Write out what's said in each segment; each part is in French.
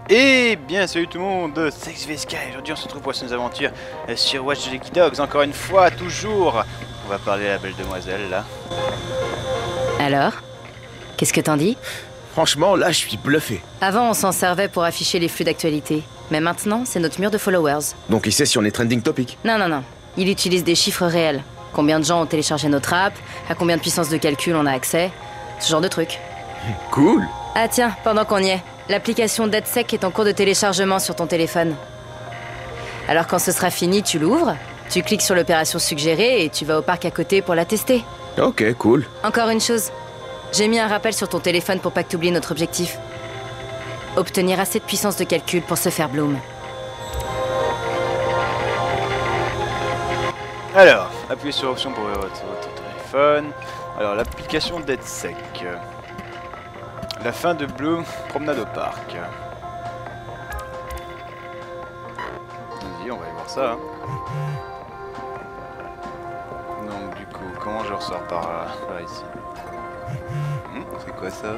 Et bien salut tout le monde, c'est XVSK et aujourd'hui on se retrouve pour nos aventures sur Watch Dogs. Encore une fois, toujours, on va parler à la belle demoiselle là. Alors? Qu'est-ce que t'en dis? Franchement, là, je suis bluffé. Avant, on s'en servait pour afficher les flux d'actualité. Mais maintenant, c'est notre mur de followers. Donc il sait si on est trending topic. Non. Il utilise des chiffres réels. Combien de gens ont téléchargé notre app, à combien de puissance de calcul on a accès, ce genre de trucs. Cool. Ah tiens, pendant qu'on y est, l'application DeadSec est en cours de téléchargement sur ton téléphone. Alors quand ce sera fini, tu l'ouvres, tu cliques sur l'opération suggérée et tu vas au parc à côté pour la tester. Ok, cool. Encore une chose, j'ai mis un rappel sur ton téléphone pour pas que t'oublies notre objectif. Obtenir assez de puissance de calcul pour se faire bloom. Alors, appuyez sur l'option pour ouvrir votre téléphone. Alors, l'application DeadSec. La fin de Bloom, promenade au parc. Vas-y, on va aller voir ça. Hein. Donc, du coup, comment je ressors par ici? C'est quoi ça?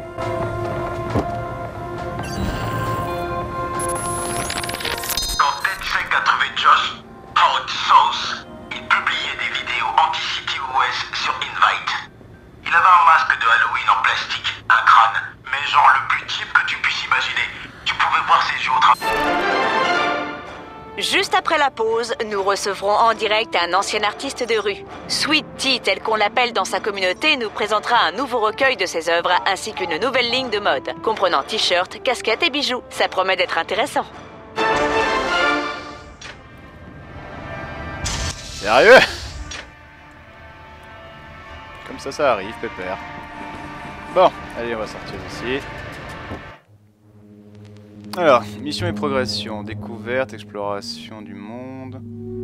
Quand DeadSec a trouvé Josh, Hot Sauce, il publiait des vidéos anti-City OS sur Invite. Il avait un masque de Halloween en plastique, un crâne, mais genre le plus type que tu puisses imaginer. Tu pouvais voir ses yeux au travers. Juste après la pause, nous recevrons en direct un ancien artiste de rue. Sweet Tea, tel qu'on l'appelle dans sa communauté, nous présentera un nouveau recueil de ses œuvres ainsi qu'une nouvelle ligne de mode, comprenant t-shirts, casquettes et bijoux. Ça promet d'être intéressant. Sérieux? Comme ça arrive, pépère. Bon, allez, on va sortir d'ici. Alors, mission et progression, découverte, exploration du monde.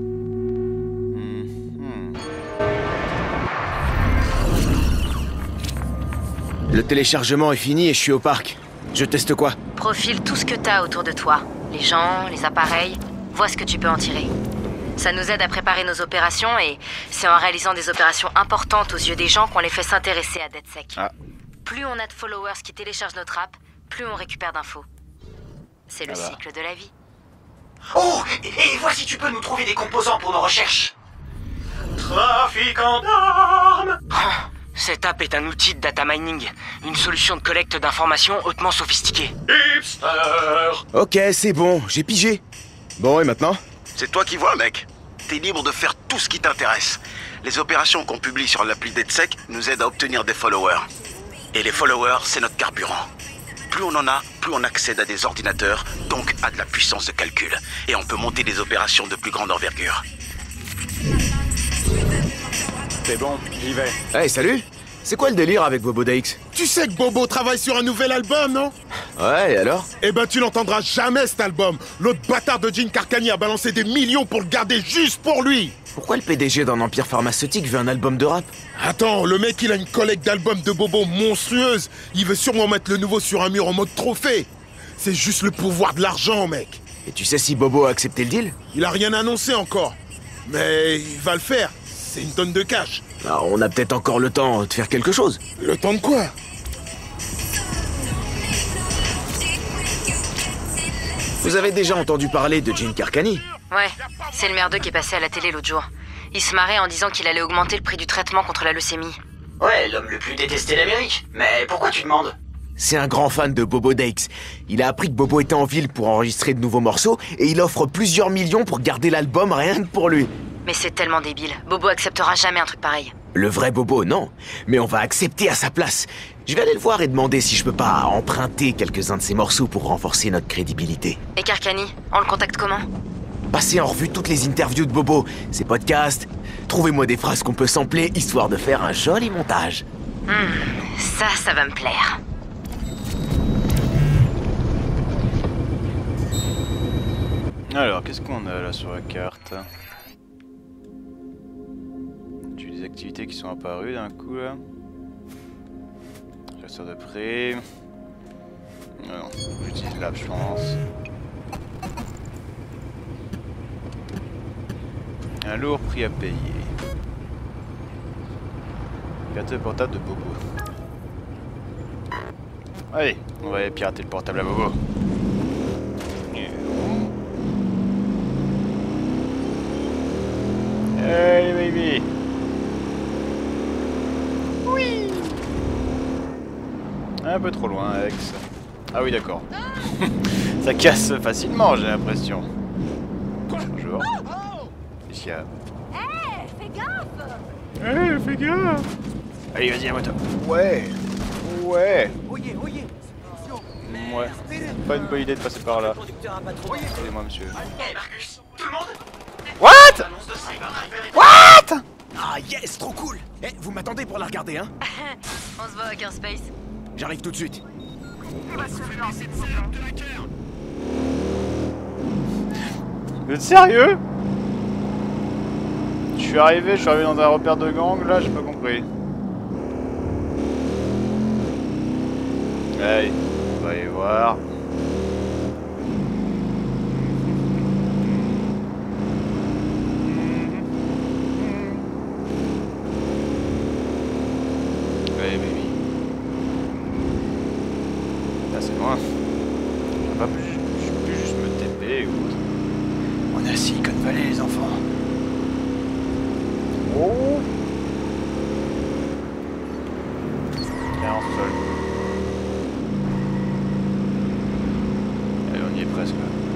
Le téléchargement est fini et je suis au parc. Je teste quoi? Profile tout ce que t'as autour de toi. Les gens, les appareils, vois ce que tu peux en tirer. Ça nous aide à préparer nos opérations et c'est en réalisant des opérations importantes aux yeux des gens qu'on les fait s'intéresser à DeadSec. Ah. Plus on a de followers qui téléchargent notre app, plus on récupère d'infos. C'est le cycle de la vie. Oh, et voici si tu peux nous trouver des composants pour nos recherches. Trafiquant d'armes. Cette app est un outil de data mining, une solution de collecte d'informations hautement sophistiquée. Hipster. Ok, c'est bon, j'ai pigé. Bon, et maintenant? C'est toi qui vois, mec. T'es libre de faire tout ce qui t'intéresse. Les opérations qu'on publie sur l'appli DeadSec nous aident à obtenir des followers. Et les followers, c'est notre carburant. Plus on en a, plus on accède à des ordinateurs, donc à de la puissance de calcul. Et on peut monter des opérations de plus grande envergure. C'est bon, j'y vais. Hey, salut. C'est quoi le délire avec Bobo DX? Tu sais que Bobo travaille sur un nouvel album, non? Ouais, et alors? Eh ben tu l'entendras jamais cet album. L'autre bâtard de Gene Carcani a balancé des millions pour le garder juste pour lui. Pourquoi le PDG d'un empire pharmaceutique veut un album de rap? Attends, le mec il a une collecte d'albums de Bobo monstrueuse. Il veut sûrement mettre le nouveau sur un mur en mode trophée. C'est juste le pouvoir de l'argent, mec. Et tu sais si Bobo a accepté le deal? Il a rien annoncé encore. Mais il va le faire. C'est une tonne de cash. Alors, on a peut-être encore le temps de faire quelque chose. Le temps de quoi? Vous avez déjà entendu parler de Gene Carcani? Ouais, c'est le merdeux qui est passé à la télé l'autre jour. Il se marrait en disant qu'il allait augmenter le prix du traitement contre la leucémie. Ouais, l'homme le plus détesté d'Amérique. Mais pourquoi tu demandes? C'est un grand fan de Bobo DX. Il a appris que Bobo était en ville pour enregistrer de nouveaux morceaux et il offre plusieurs millions pour garder l'album rien que pour lui. Mais c'est tellement débile. Bobo acceptera jamais un truc pareil. Le vrai Bobo, non. Mais on va accepter à sa place. Je vais aller le voir et demander si je peux pas emprunter quelques-uns de ses morceaux pour renforcer notre crédibilité. Et Carcani, on le contacte comment? Passez en revue toutes les interviews de Bobo, ses podcasts. Trouvez-moi des phrases qu'on peut sampler, histoire de faire un joli montage. Ça va me plaire. Alors, qu'est-ce qu'on a là sur la carte? J'ai des activités qui sont apparues d'un coup là. Chasseur de prix. Non, j'utilise l'app, je pense. Un lourd prix à payer. Carte portable de Bobo. Allez, on va aller pirater le portable à Bobo. Un peu trop loin, Ex. Ah oui, d'accord. Ça casse facilement, j'ai l'impression. Bonjour. Qu'est-ce qu'il y a? Fais gaffe! Fais gaffe! Allez, vas-y, la moto. Ouais. Ouais. Ouais. Pas une bonne idée de passer par là. Excusez-moi, monsieur. What? What? Ah yes, trop cool. Eh, vous m'attendez pour la regarder, hein? On se voit avec un space. J'arrive tout de suite. Vous êtes sérieux? Je suis arrivé dans un repère de gang, là, j'ai pas compris. Allez, on va aller voir. Allez, baby. Là, c'est loin. Je peux plus juste me TP ou autre. On est à Silicon Valley, les enfants. Oh! Tiens, en sol. Allez, on y est presque.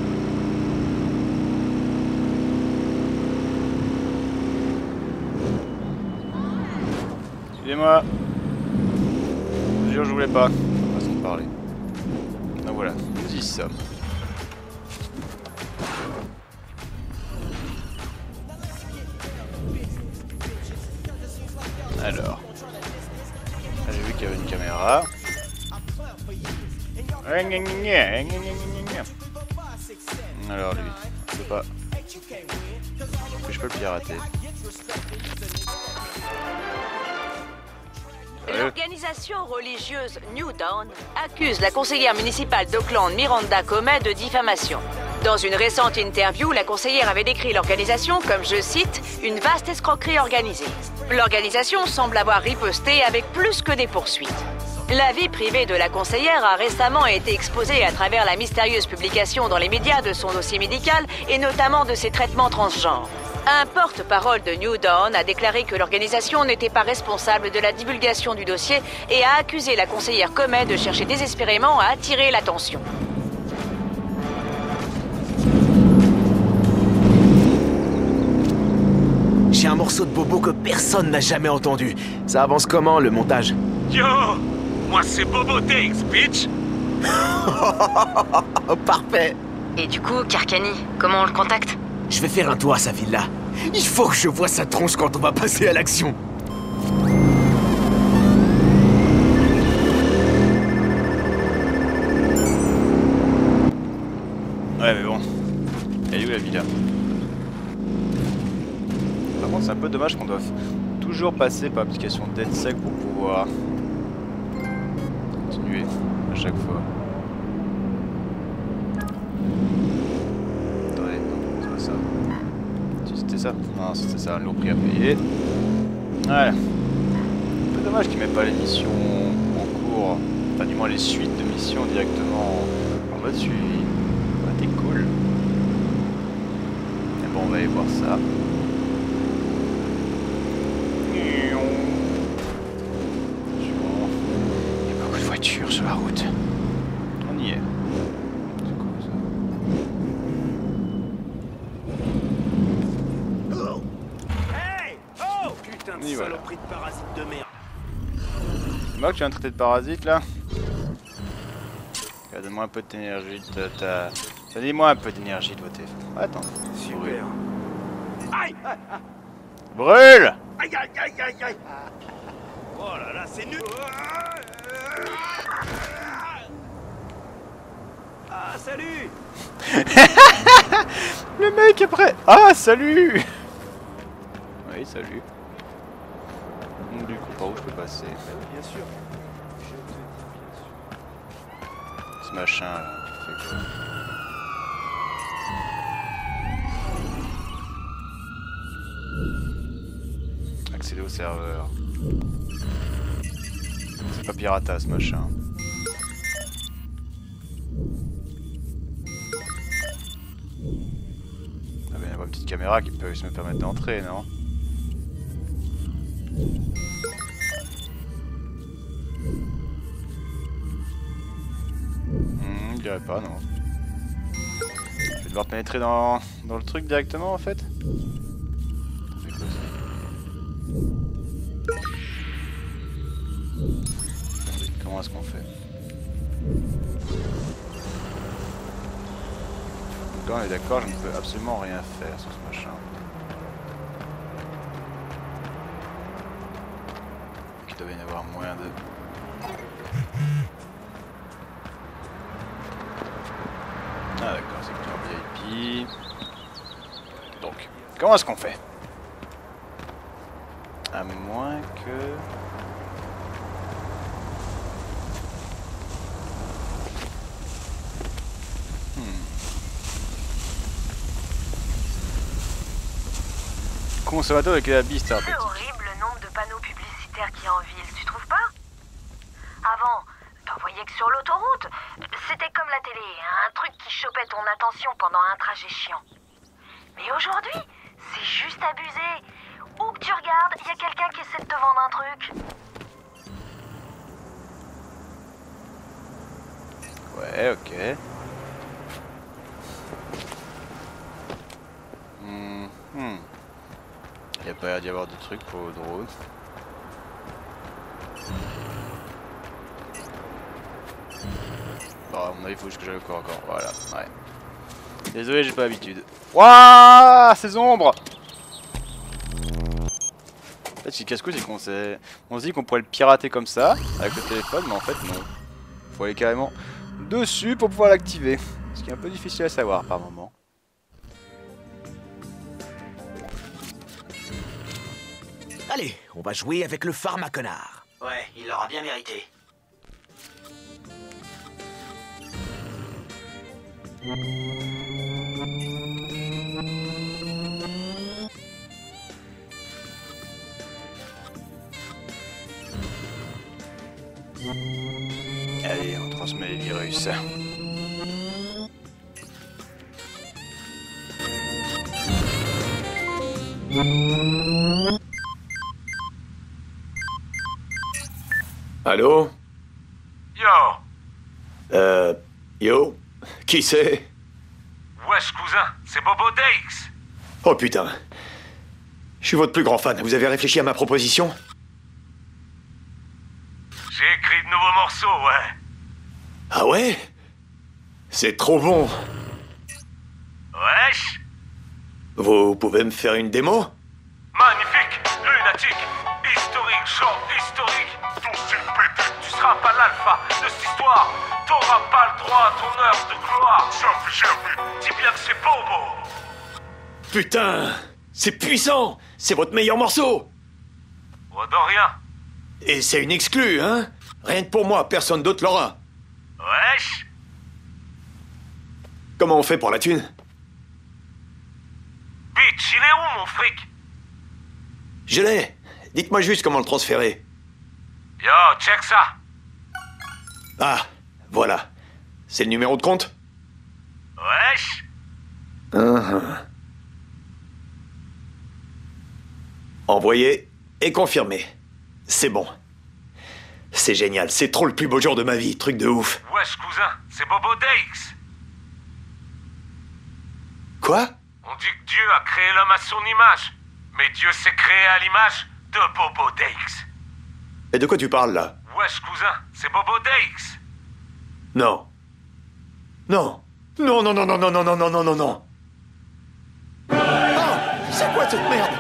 Excusez-moi. Je vous jure, je voulais pas. On va se parler. Donc voilà, nous y sommes. Alors, là, j'ai vu qu'il y avait une caméra. Alors lui, je sais pas. Est-ce que je peux le pirater? L'organisation religieuse New Dawn accuse la conseillère municipale d'Oakland, Miranda Comet, de diffamation. Dans une récente interview, la conseillère avait décrit l'organisation comme, je cite, une vaste escroquerie organisée. L'organisation semble avoir riposté avec plus que des poursuites. La vie privée de la conseillère a récemment été exposée à travers la mystérieuse publication dans les médias de son dossier médical et notamment de ses traitements transgenres. Un porte-parole de New Dawn a déclaré que l'organisation n'était pas responsable de la divulgation du dossier et a accusé la conseillère Comet de chercher désespérément à attirer l'attention. J'ai un morceau de Bobo que personne n'a jamais entendu. Ça avance comment, le montage? Yo! Moi c'est Bobo Takes, bitch! Parfait. Et du coup, Carcani, comment on le contacte? Je vais faire un tour à sa villa. Il faut que je voie sa tronche quand on va passer à l'action. Ouais, mais bon. Elle est où la villa? Par contre, c'est un peu dommage qu'on doive toujours passer par l'application DeadSec pour pouvoir continuer à chaque fois. Attendez, non, c'est pas ça. Si c'était ça? Non, c'était ça, un lourd prix à payer. Voilà. Un peu dommage qu'ils mettent pas les missions en cours, enfin du moins les suites de missions directement en mode suivi. Ouais, t'es cool. Et bon, on va aller voir ça. Sur la route. On y est. C'est quoi ça? Hey! Oh! Putain de voilà. saloperie de parasite de merde. C'est moi que tu viens de traiter de parasite là? Donne-moi un peu d'énergie de ta... Donnez-moi un peu d'énergie de votre téléphone. Attends. Super. Aïe! Brûle! Aïe aïe aïe aïe aïe! Oh là là, c'est nul! Ah, salut! Le mec est prêt! Ah, salut! Oui, salut. Du coup, par où je peux passer? Bien sûr. Ce machin là. Fait quoi? Accéder au serveur. C'est pas pirata ce machin. Ah ben il y a une petite caméra qui peut me permettre d'entrer, non? dirais pas, non. Je vais devoir pénétrer dans le truc directement en fait. Comment est-ce qu'on fait? Donc là on est d'accord, je ne peux absolument rien faire sur ce machin. Il doit y avoir moyen de... Ah d'accord, c'est que VIP. Donc, comment est-ce qu'on fait? À moins que... Conservateur avec la biste. C'est horrible le nombre de panneaux publicitaires qu'il y a en ville, tu trouves pas? Avant, t'en voyais que sur l'autoroute. C'était comme la télé, un truc qui chopait ton attention pendant un trajet chiant. Mais aujourd'hui, c'est juste abusé. Où que tu regardes, il y a quelqu'un qui essaie de te vendre un truc. Ouais, ok. Il n'y a pas l'air d'y avoir de trucs pour le drone. Bon, à mon avis, il faut juste que j'aille au corps à corps. Voilà, ouais. Désolé, j'ai pas l'habitude. Wouah, ces ombres! En fait, ce qui est casse-couille, c'est qu'on se dit qu'on pourrait le pirater comme ça, avec le téléphone, mais en fait, non. Faut aller carrément dessus pour pouvoir l'activer. Ce qui est un peu difficile à savoir par moment. Allez, on va jouer avec le pharmaconnard. Ouais, il l'aura bien mérité. Allez, on transmet les virus. Allô? Yo! Yo? Qui c'est? Wesh, cousin, c'est Bobo Dakes! Oh putain. Je suis votre plus grand fan. Vous avez réfléchi à ma proposition? J'ai écrit de nouveaux morceaux, ouais. Ah ouais? C'est trop bon. Wesh! Vous pouvez me faire une démo? Magnifique, lunatique, historique, genre historique. Ton style pété, tu seras pas l'alpha de cette histoire. T'auras pas le droit à ton heure de gloire. Dis bien que c'est Bobo. Putain! C'est puissant! C'est votre meilleur morceau! Oh, de rien. Et c'est une exclue, hein? Rien que pour moi, personne d'autre l'aura. Wesh! Comment on fait pour la thune? Bitch, il est où mon fric? Je l'ai. Dites-moi juste comment le transférer. Yo, check ça. Ah, voilà. C'est le numéro de compte? Wesh! Envoyé et confirmé. C'est bon. C'est génial, c'est trop le plus beau jour de ma vie, truc de ouf. Wesh, cousin, c'est Bobo Dakes. Quoi? On dit que Dieu a créé l'homme à son image. Mais Dieu s'est créé à l'image de Bobo Dakes. Et de quoi tu parles, là? Wesh, cousin, c'est Bobo Dakes. Non. Non. Non, non, non, non, non, non, non, non, non, non, non. Ah! C'est quoi cette merde?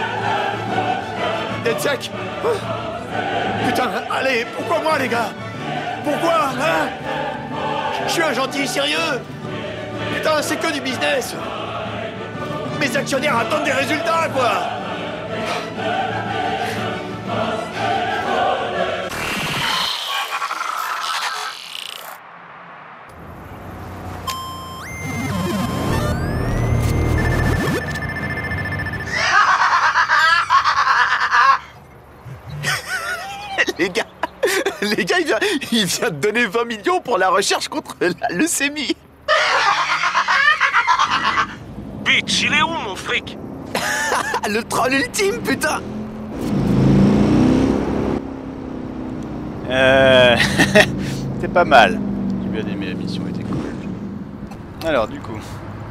DedSec? Putain, allez, pourquoi moi, les gars? Pourquoi, hein? Je suis un gentil sérieux. Putain, c'est que du business. Mes actionnaires attendent des résultats, quoi. Les gars, il vient de donner 20 millions pour la recherche contre la leucémie. Bitch, il est où mon fric? Le troll ultime, putain. C'était pas mal. J'ai bien aimé la mission, elle était cool. Alors, du coup.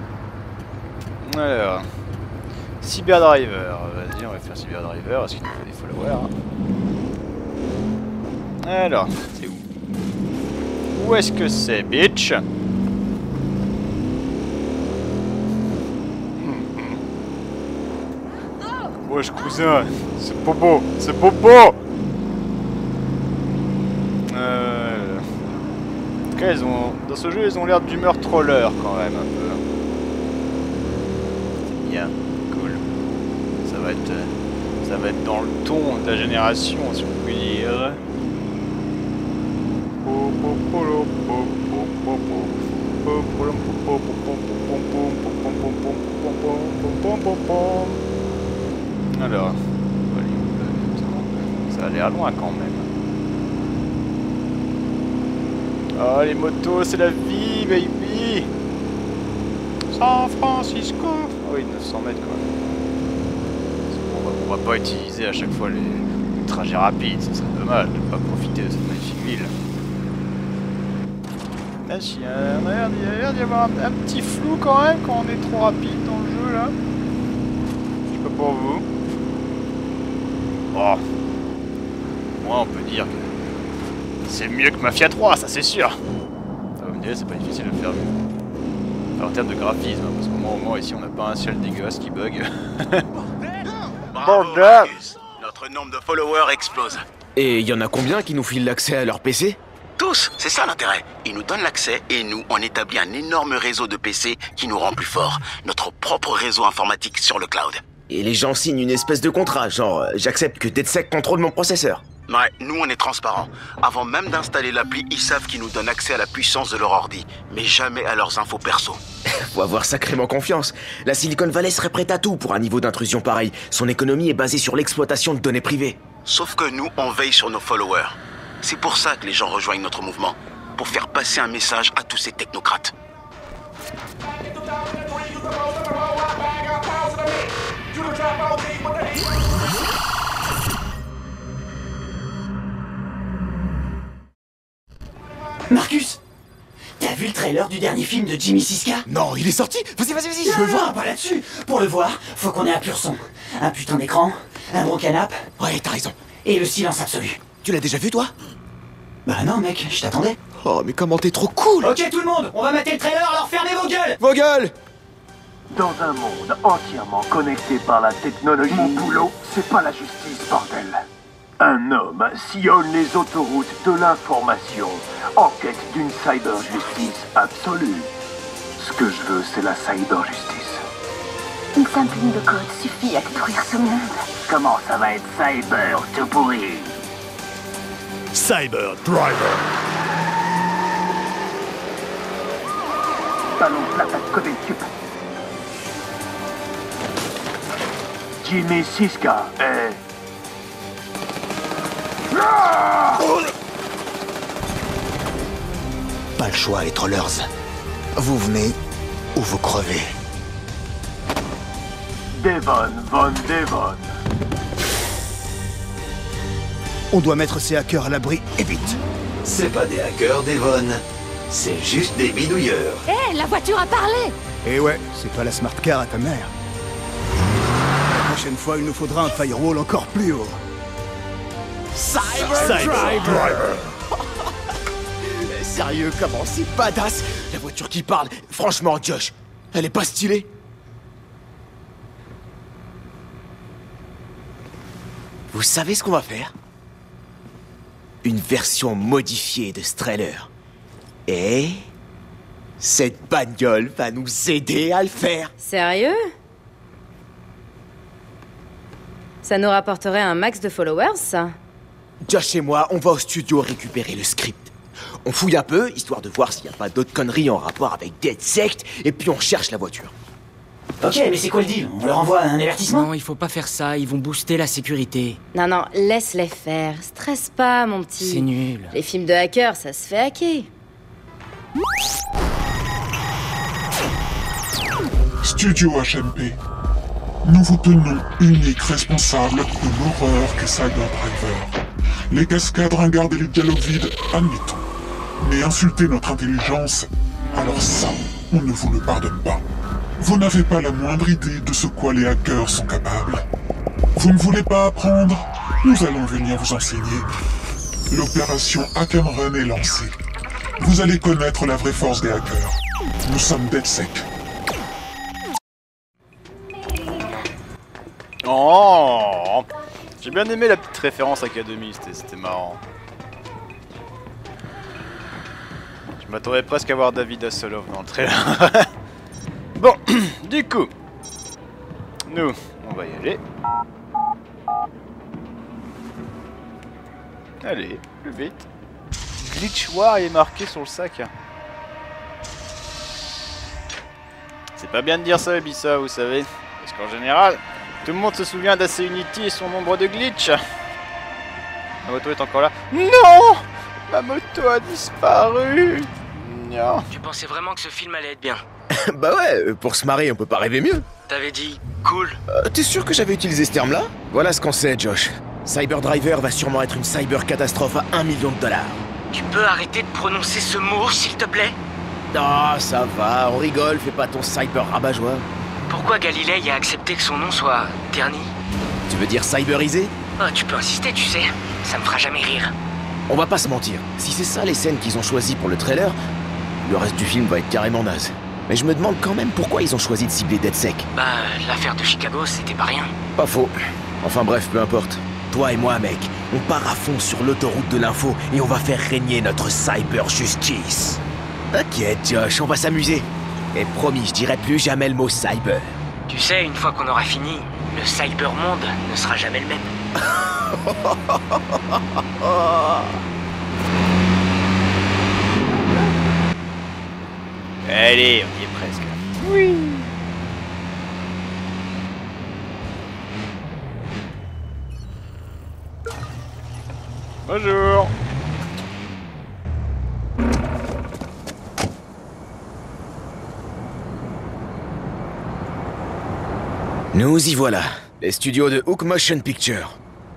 Alors. Cyberdriver. Vas-y, on va faire Cyberdriver parce qu'il nous faut des followers. Alors, c'est où? Où est-ce que c'est, bitch? Wesh, cousin, c'est Popo, c'est Popo. En tout cas, dans ce jeu, ils ont l'air d'humeur troller quand même un peu. C'est bien, cool. Ça va être dans le ton de la génération, si on peut dire. Alors, ça a l'air loin quand même. Oh, les motos, c'est la vie, baby. San Francisco. Oh oui, 900 mètres quand même. On va pas utiliser à chaque fois les trajets rapides, ce serait dommage de ne pas profiter de cette magnifique ville. Là, il y a l'air d'y avoir un petit flou quand même quand on est trop rapide dans le jeu là. Je sais pas pour vous. Oh. Moi, on peut dire que c'est mieux que Mafia 3, ça c'est sûr. Ça va me dire, c'est pas difficile de faire mieux. Enfin, en termes de graphisme, hein, parce qu'au moins ici on n'a pas un ciel dégueulasse qui bug. Bravo, Marcus. Notre nombre de followers explose. Et il y en a combien qui nous filent l'accès à leur PC? Tous, c'est ça l'intérêt. Ils nous donnent l'accès et nous, on établit un énorme réseau de PC qui nous rend plus forts. Notre propre réseau informatique sur le cloud. Et les gens signent une espèce de contrat, genre j'accepte que DedSec contrôle mon processeur. Ouais, nous on est transparents. Avant même d'installer l'appli, ils savent qu'ils nous donnent accès à la puissance de leur ordi, mais jamais à leurs infos perso. Faut avoir sacrément confiance. La Silicon Valley serait prête à tout pour un niveau d'intrusion pareil. Son économie est basée sur l'exploitation de données privées. Sauf que nous, on veille sur nos followers. C'est pour ça que les gens rejoignent notre mouvement, pour faire passer un message à tous ces technocrates. Marcus, t'as vu le trailer du dernier film de Jimmy Siska? Non, il est sorti. Vas-y, Je veux le voir, pas là-dessus. Pour le voir, faut qu'on ait un pur son. Un putain d'écran, un bon canapé. Ouais, t'as raison. Et le silence absolu. Tu l'as déjà vu, toi? Bah non, mec, je t'attendais. Oh, mais comment t'es trop cool. Ok, tout le monde, on va mater le trailer, alors fermez vos gueules. Vos gueules. Dans un monde entièrement connecté par la technologie, mon boulot, c'est pas la justice, bordel. Un homme sillonne les autoroutes de l'information en quête d'une cyber-justice absolue. Ce que je veux, c'est la cyber-justice. Une simple ligne de code suffit à détruire ce monde. Comment ça va être cyber tout pourri? Cyber Driver. Balance l'attaque codée sup. Jimmy Siska est... Pas le choix, les trollers. Vous venez ou vous crevez. Devon Von Devon. On doit mettre ces hackers à l'abri et vite. C'est pas des hackers, Devon. C'est juste des bidouilleurs. Hé, la voiture a parlé! Et ouais, c'est pas la smart car à ta mère. La prochaine fois, il nous faudra un firewall encore plus haut. Cyber Driver. Sérieux, comment c'est badass. La voiture qui parle. Franchement, Josh, elle est pas stylée? Vous savez ce qu'on va faire? Une version modifiée de ce trailer. Et... cette bagnole va nous aider à le faire. Sérieux? Ça nous rapporterait un max de followers, ça? Josh et moi, on va au studio récupérer le script. On fouille un peu, histoire de voir s'il n'y a pas d'autres conneries en rapport avec DedSec, et puis on cherche la voiture. Ok, mais c'est quoi le deal? On leur envoie un avertissement? Non, il faut pas faire ça, ils vont booster la sécurité. Non, laisse-les faire. Stresse pas, mon petit. C'est nul. Les films de hackers, ça se fait hacker. Studio HMP. Nous vous tenons unique responsable de l'horreur que Cyber Driver. Les cascades ringardes et les dialogues vides, admettons. Mais insulter notre intelligence, alors ça, on ne vous le pardonne pas. Vous n'avez pas la moindre idée de ce quoi les hackers sont capables. Vous ne voulez pas apprendre? Nous allons venir vous enseigner. L'opération Hack and Run est lancée. Vous allez connaître la vraie force des hackers. Nous sommes DedSec. Oh, j'ai bien aimé la petite référence Academy, c'était marrant. Je m'attendais presque à voir David Hasselhoff dans le trailer. Bon, du coup, nous, on va y aller. Allez, plus vite. Glitch War est marqué sur le sac. C'est pas bien de dire ça, Ubisoft, vous savez. Parce qu'en général, tout le monde se souvient d'AC Unity et son nombre de glitches. Ma moto est encore là. Non! Ma moto a disparu. Non. Tu pensais vraiment que ce film allait être bien? Bah ouais, pour se marrer, on peut pas rêver mieux. T'avais dit cool. T'es sûr que j'avais utilisé ce terme-là? Voilà ce qu'on sait, Josh. Cyberdriver va sûrement être une cyber-catastrophe à $1 million. Tu peux arrêter de prononcer ce mot, s'il te plaît? Ah, ça va, on rigole, fais pas ton cyber rabat-joie. Pourquoi Galilei a accepté que son nom soit terni? Tu veux dire cyberisé? Oh, tu peux insister, tu sais. Ça me fera jamais rire. On va pas se mentir, si c'est ça les scènes qu'ils ont choisies pour le trailer, le reste du film va être carrément naze. Mais je me demande quand même pourquoi ils ont choisi de cibler DedSec. Bah, l'affaire de Chicago, c'était pas rien. Pas faux. Enfin bref, peu importe. Toi et moi, mec, on part à fond sur l'autoroute de l'info et on va faire régner notre cyber-justice. T'inquiète, Josh, on va s'amuser. Et promis, je dirai plus jamais le mot cyber. Tu sais, une fois qu'on aura fini, le cybermonde ne sera jamais le même. Allez, on y est presque. Oui. Bonjour. Nous y voilà, les studios de Hook Motion Picture.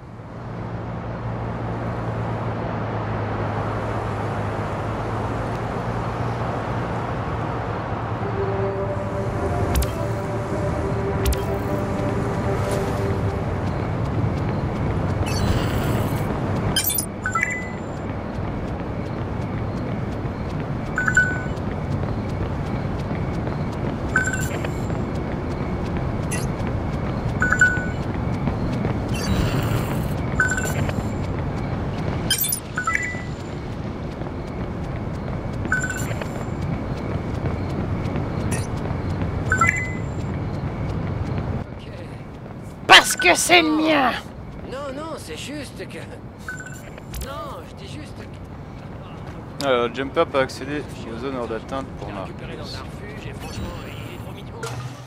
Parce que c'est le mien. Non, non, c'est juste que... Non, je dis juste que... Alors, Jumper peut accéder aux zones hors d'atteinte pour Marcus. dans un refuge et franchement, il est trop mignon.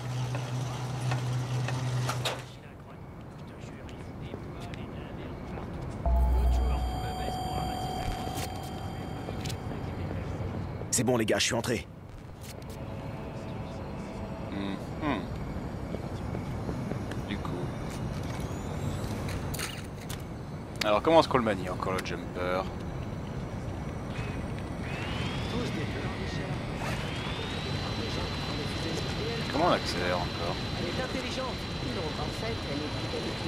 C'est bon les gars, je suis entré. Du coup... Alors comment est-ce qu'on le manie encore le Jumper? Comment on accélère encore? Elle est intelligente. Non, en fait, elle est plus belle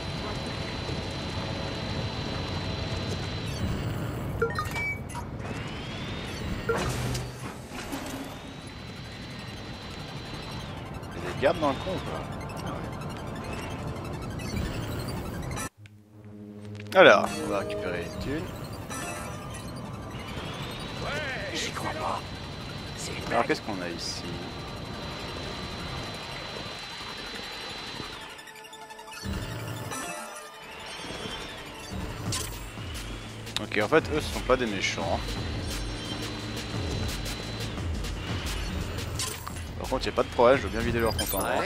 Il y a des gardes dans le con quoi. Alors, on va récupérer les thunes. Ouais, j'y crois pas. Alors qu'est-ce qu'on a ici? Ok, en fait, eux, ce sont pas des méchants. Par contre, y'a pas de problème, je veux bien vider leur compte en banque.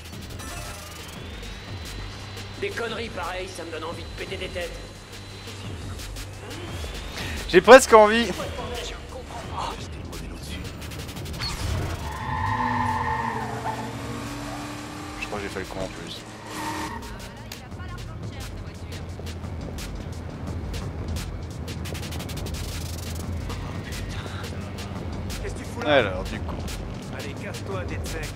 Des conneries pareilles, ça me donne envie de péter des têtes. J'ai presque envie. Je crois que j'ai fait le con en plus. Alors, du coup. DedSec.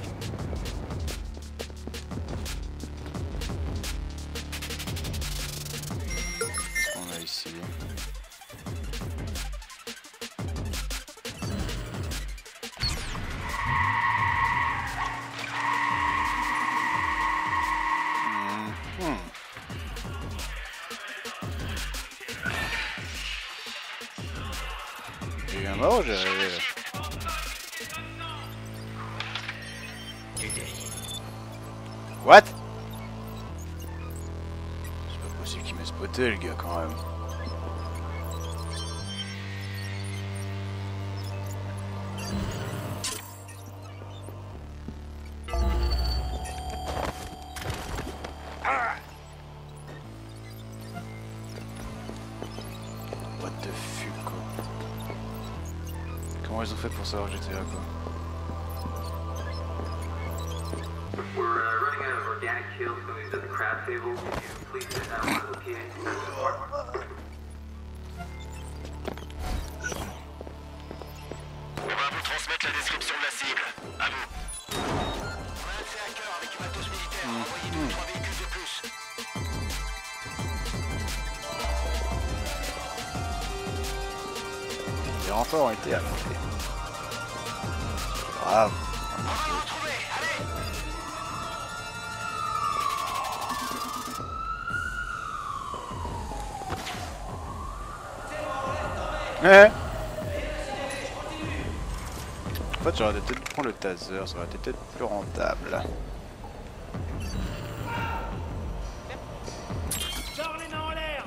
On a ici. J'ai eu un mort, j'ai arrivé. What? C'est pas possible qu'il m'ait spoté le gars quand même. What the fuck quoi. Comment ils ont fait pour savoir que j'étais là quoi? We're running out of organic kill smoothies at the craft table. Please sit down one of the PA department. On va vous transmettre la description de la cible. À vous. On a un fait hacker avec une matos militaire. Envoyez-nous 3 véhicules de plus. Les renforts ont été annoncés. Bravo. Ouais. En fait, j'aurais peut-être dû prendre le taser, ça aurait été peut-être plus rentable. Sors les mains en l'air.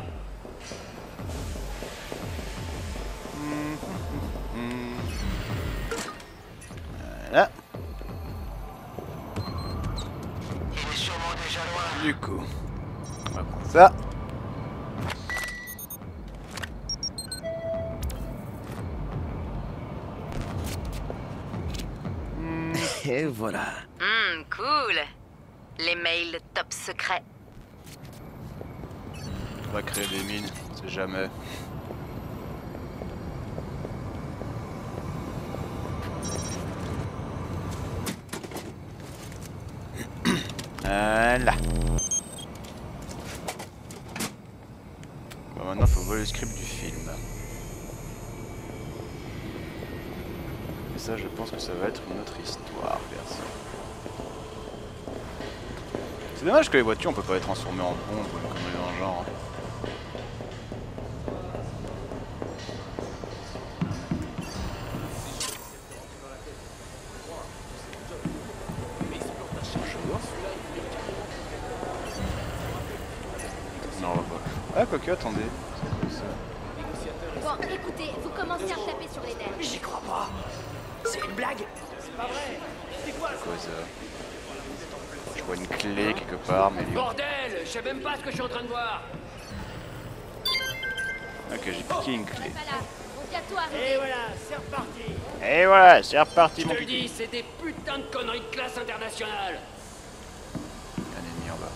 Voilà. Il est sûrement déjà loin. Du coup, on va prendre ça. Et voilà. Cool. Les mails top secret. On va créer des mines, on sait jamais. Voilà. Bon, maintenant faut voir le script du film. Et ça je pense que ça va être une autre histoire, perso. C'est dommage que les voitures on peut pas les transformer en bombes ou une connerie dans le genre. Non, on va pas. Ah, quoique, attendez. C'est quoi ça? Bon, écoutez, vous commencez à me taper sur les nerfs. J'y crois pas. C'est une blague. C'est pas vrai. C'est quoi C'est quoi ça? Je vois une clé quelque part, mais... Bordel, je sais même pas ce que je suis en train de voir. Ok, j'ai piqué une clé. Voilà, on bientôt arrivé. Et voilà, c'est reparti. Et voilà, c'est reparti Je mon te le kiki. dis, c'est des putains de conneries de classe internationale. Un ennemi en bas.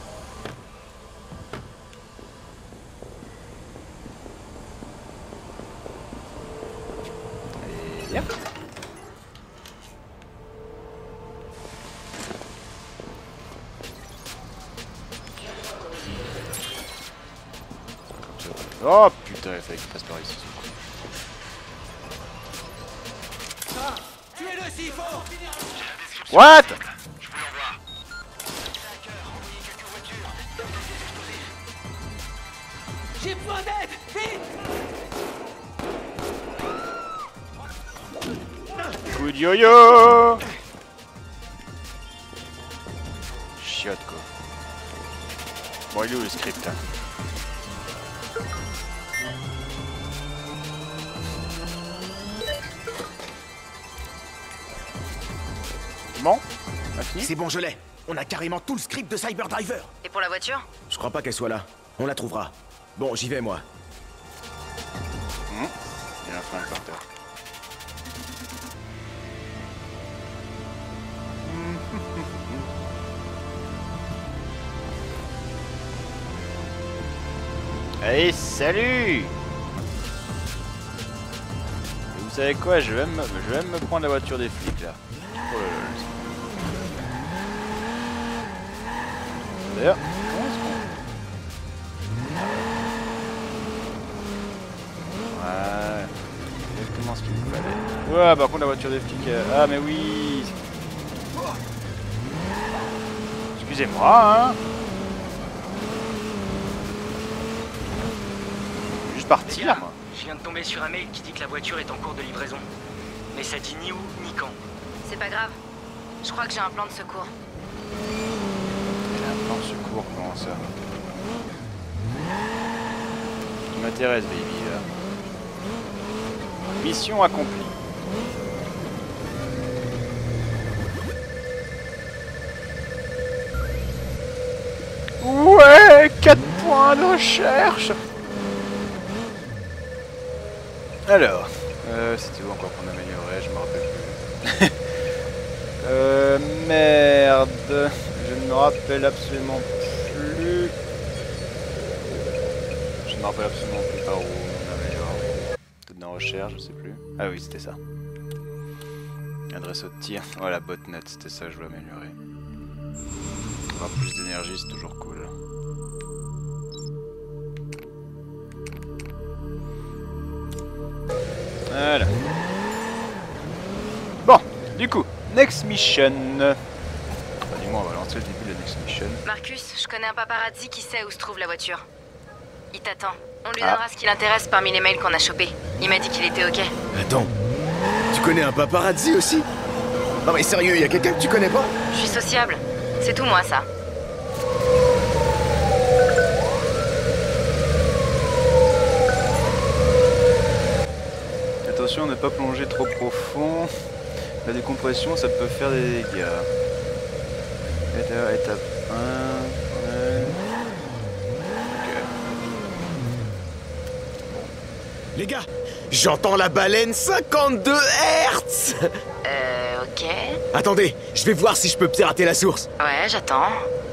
Et yep. Oh putain, il fallait qu'il passe par ici. Tuez-le s'il faut. What? Je vous l'envoie. J'ai besoin d'aide. Vite. Coup de yo-yo. Chiotte quoi. Bon, il est où le script là? Bon, on a fini? C'est bon, je l'ai. On a carrément tout le script de Cyberdriver. Et pour la voiture? Je crois pas qu'elle soit là. On la trouvera. Bon, j'y vais, moi. Il y a un frein par terre. Allez, salut! Et vous savez quoi, je vais même me prendre la voiture des flics là. Oh là là. D'ailleurs, comment est-ce qu'on... Ouais, exactement ce qu'il nous fallait. Ouais, par contre la voiture des flics... Ah mais oui. Excusez-moi, hein. Juste partir, moi. Je viens de tomber sur un mail qui dit que la voiture est en cours de livraison. Mais ça dit ni où, ni quand. C'est pas grave. Je crois que j'ai un plan de secours. Elle a un plan de secours, comment ça? Qui m'intéresse, baby, là. Mission accomplie. Ouais, 4 points de recherche. Alors, c'était où encore qu'on améliorait, je me rappelle plus. Merde, je ne me rappelle absolument plus. Je ne me rappelle absolument plus par où on améliore. Peut-être dans recherche, je sais plus. Ah oui, c'était ça. Adresse au tir. Voilà, botnet, c'était ça que je voulais améliorer. Avoir plus d'énergie, c'est toujours cool. Voilà. Bon, du coup, next mission. Enfin, du moins, on va lancer le début de la next mission. Marcus, je connais un paparazzi qui sait où se trouve la voiture. Il t'attend. On lui donnera ce qui l'intéresse parmi les mails qu'on a chopés. Il m'a dit qu'il était ok. Attends, tu connais un paparazzi aussi? Non mais sérieux, y a quelqu'un que tu connais pas? Je suis sociable. C'est tout moi, ça. Attention à ne pas plonger trop profond. La décompression, ça peut faire des dégâts. Étape 1. Ok. Les gars, j'entends la baleine 52 Hz. Ok. Attendez, je vais voir si je peux pirater la source. Ouais, j'attends.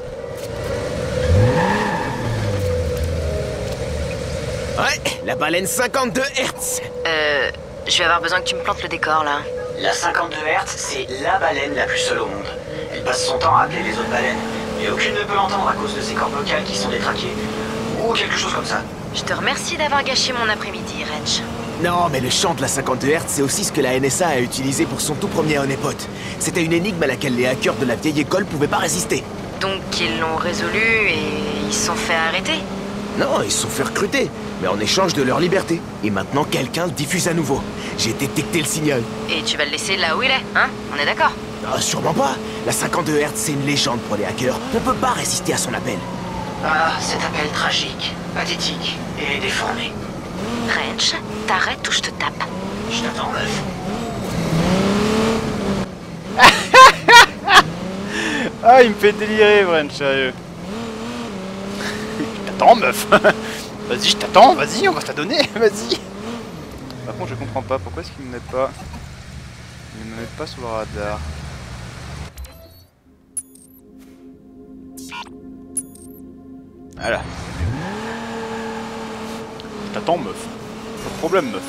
Ouais, la baleine 52 Hz. Je vais avoir besoin que tu me plantes le décor, là. La 52 Hz, c'est la baleine la plus seule au monde. Elle passe son temps à appeler les autres baleines, mais aucune ne peut l'entendre à cause de ses cordes vocales qui sont détraquées. Ou quelque chose comme ça. Je te remercie d'avoir gâché mon après-midi, Reg. Non, mais le chant de la 52 Hz, c'est aussi ce que la NSA a utilisé pour son tout premier honeypot. C'était une énigme à laquelle les hackers de la vieille école pouvaient pas résister. Donc ils l'ont résolu et ils se sont fait arrêter? Non, ils se sont fait recruter, mais en échange de leur liberté. Et maintenant, quelqu'un le diffuse à nouveau. J'ai détecté le signal. Et tu vas le laisser là où il est, hein? On est d'accord? Ah, sûrement pas. La 52 Hz, c'est une légende pour les hackers. On peut pas résister à son appel. Ah, cet appel tragique, pathétique et déformé. Reg, t'arrêtes ou je te tape? Je t'attends, meuf. Ah, il me fait délirer, Vren, sérieux. Je t'attends, meuf. Vas-y, je t'attends, vas-y, on va te la donner, vas-y. Par contre, je comprends pas, pourquoi est-ce qu'il me met pas... Il me met pas sous le radar. Voilà. Je t'attends, meuf. Pas de problème, meuf.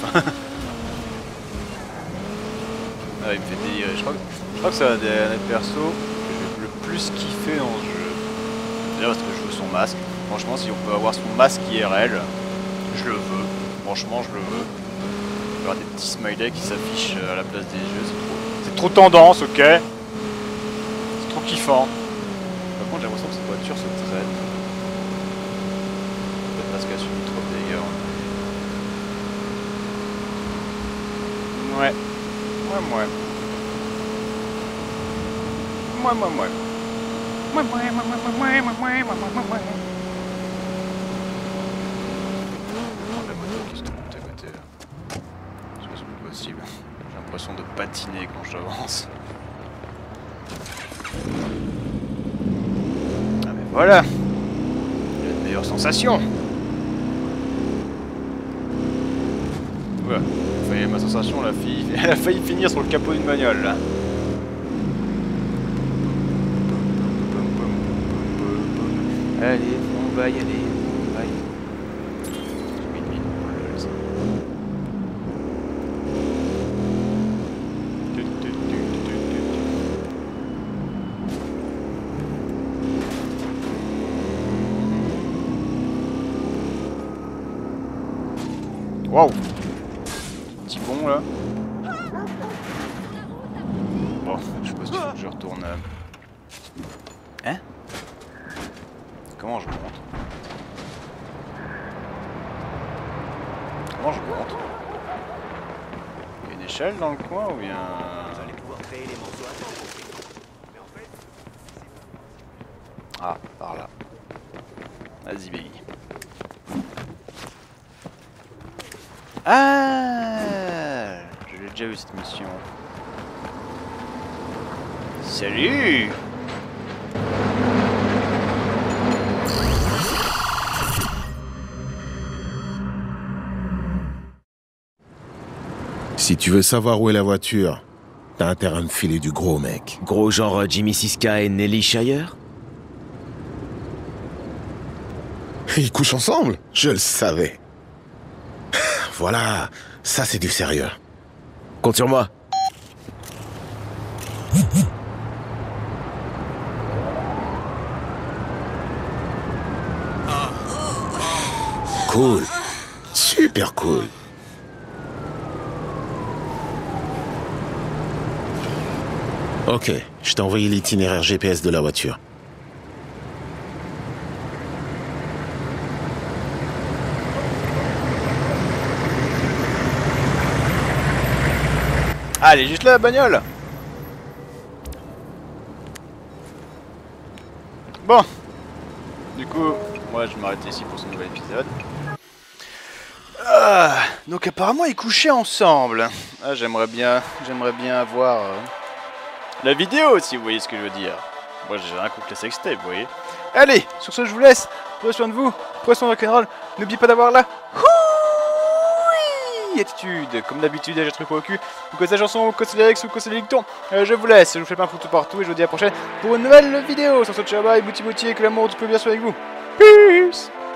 Ah, il me fait délirer. Je crois que c'est un des persos que j'ai le plus kiffé dans ce jeu. Déjà parce que je veux son masque. Franchement, si on peut avoir son masque IRL, je le veux. Franchement, je le veux. Il y aura des petits smileys qui s'affichent à la place des yeux. C'est trop tendance, ok. C'est trop kiffant. Par contre, j'ai l'impression que cette voiture se traîne. Peut-être parce qu'elle a subi trop de dégâts. Ouais. Ouais. La moto qui se trompe à côté là. C'est plus possible. J'ai l'impression de patiner quand j'avance. Ah mais voilà. J'ai une meilleure sensation. Voilà. Ma sensation, elle a failli finir sur le capot d'une bagnole là. Allez, on va y aller. J'ai mis une mine pour le laisser. Waouh. Petit pont là. Bon, je suppose qu'il faut que je retourne. Hein? Comment je monte? Comment je monte? Il y a une échelle dans le coin ou bien... Ah, par là. Vas-y, baby. Ah, je l'ai déjà vu cette mission. Salut! Si tu veux savoir où est la voiture, t'as intérêt à me filer du gros, mec. Gros genre Jimmy Siska et Nelly Shire? Ils couchent ensemble? Je le savais. Voilà, ça c'est du sérieux. Compte sur moi. Cool. Super cool. Ok, je t'ai envoyé l'itinéraire GPS de la voiture. Ah, elle est juste là, la bagnole. Bon. Du coup, moi je vais m'arrêter ici pour ce nouvel épisode. Ah, donc apparemment ils couchaient ensemble. Ah, j'aimerais bien avoir la vidéo si vous voyez ce que je veux dire. Moi j'ai rien contre la sextape, vous voyez. Allez, sur ce je vous laisse. Prenez soin de vous, prenez soin de rock'n'roll. N'oubliez pas d'avoir la attitude. Comme d'habitude, j'ai un truc au cul. Vous connaissez la chanson, vous connaissez les lyrics, vous connaissez les dictons. Je vous laisse, je vous fais plein foutre partout et je vous dis à la prochaine pour une nouvelle vidéo. Sur ce, ciao bye, bouti bouti et que l'amour du peu bien soit avec vous. Peace.